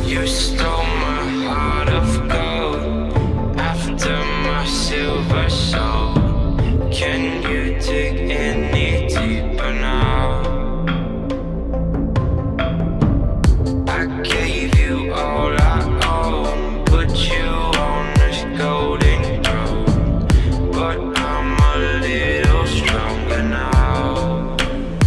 You stole my heart of gold after my silver soul. Can you dig any deeper now? I gave you all I own, put you on this golden throne, but I'm a little stronger now.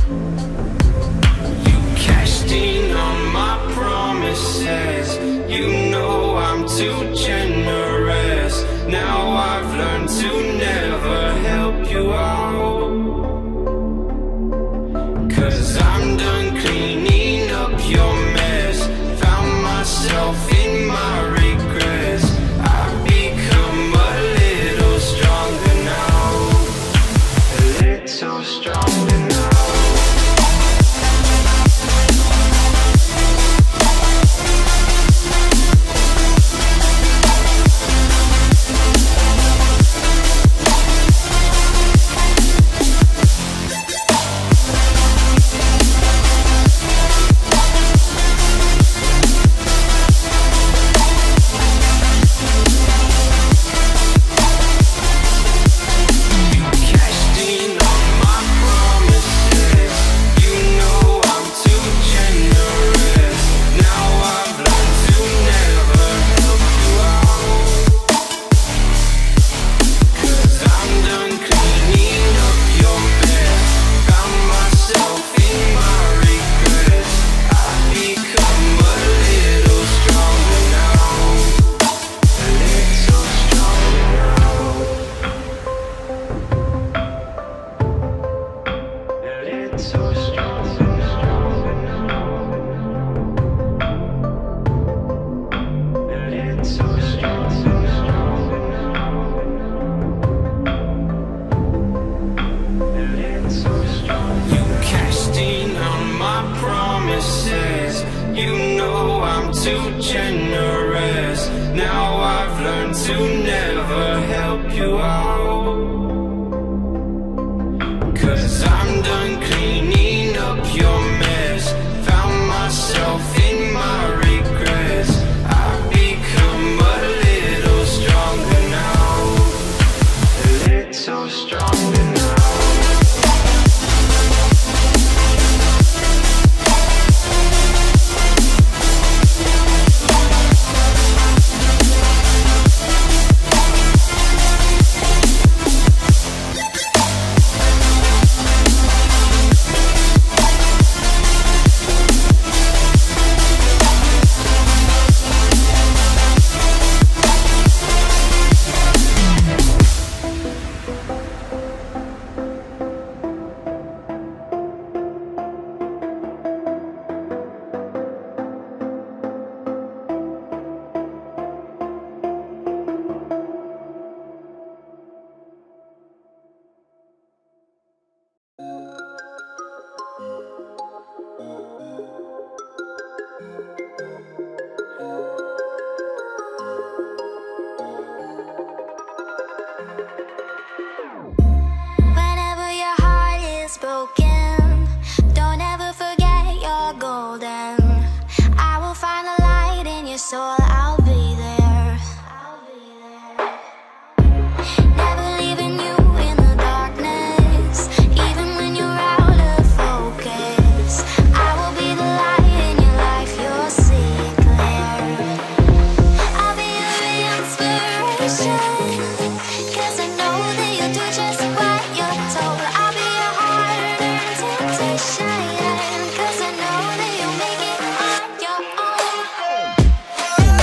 You cashed in on my promises, you know I'm too generous. Now I've learned to never help you out, 'cause I'm done cleaning up your mess. Found myself in my regrets. I've become a little stronger now, a little stronger now. You know I'm too generous. Now I've learned to never help you out, 'cause I'm done cleaning up your mess. Found myself in my regrets. I've become a little stronger now, a little stronger now. Cause I know that you'll make it on your own.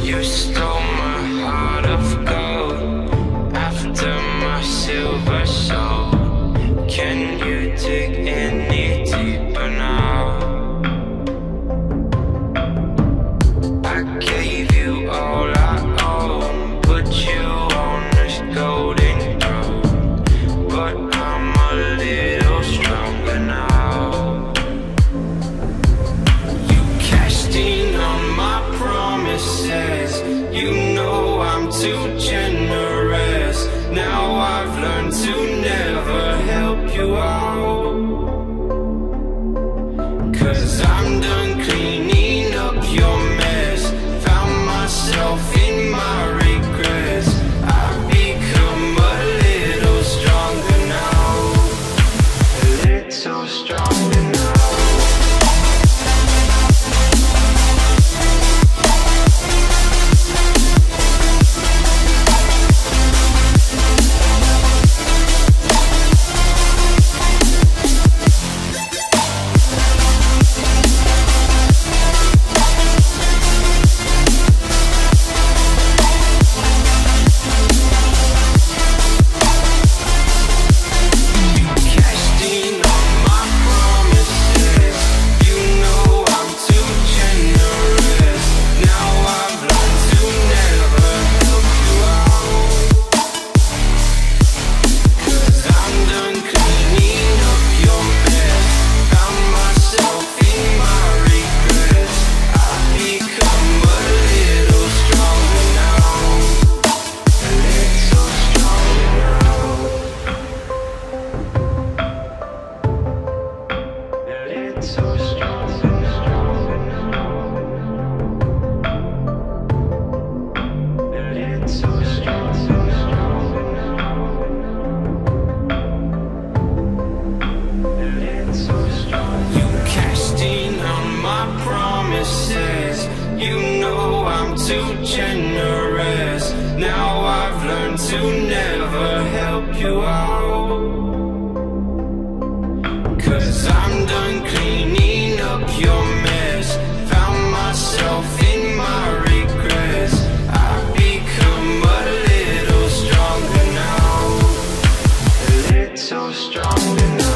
You stole my heart of gold after my silver soul. Can you dig any deeper now? I gave you all I own, put you on this golden throne, but I'm a little stronger now. You cashed in on my promises, you know I'm too generous. Now I've learned to never help you out, 'cause I'm done cleaning up your mess. Found myself in my regrets. I've become a little stronger now, a little stronger now. You know I'm too generous. Now I've learned to never help you out, 'cause I'm done cleaning up your mess. Found myself in my regrets. I've become a little stronger now, a little stronger now.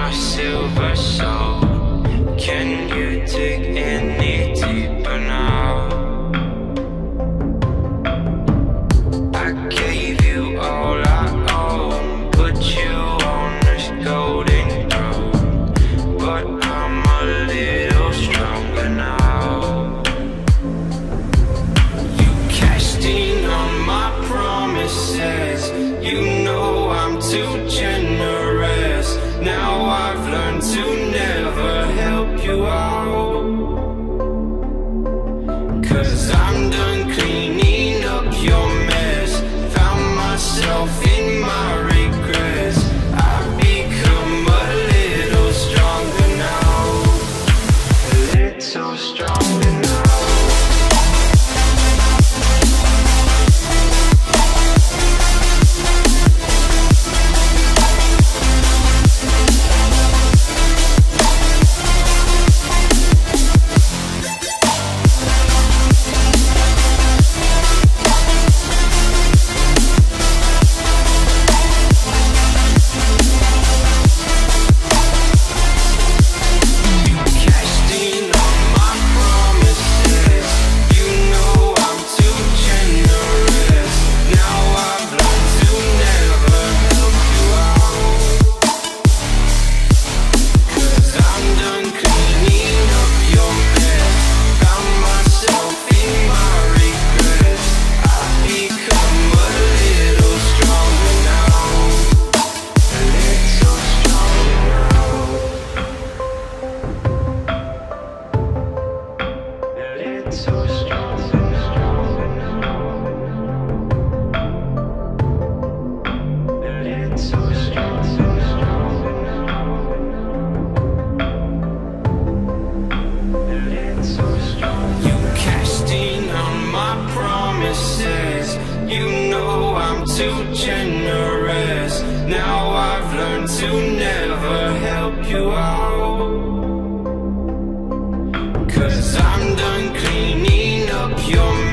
my silver soul. Can you dig any deeper now? I gave you all I own, put you on this golden throne, but I'm a little stronger now. You cashed in on my promises, you know I'm too generous. Now I've learned to never help you out, 'cause I'm done cleaning up your mess. Found myself in my regrets. I've become a little stronger now, a little stronger now. You know I'm too generous. Now I've learned to never help you out, 'cause I'm done cleaning up your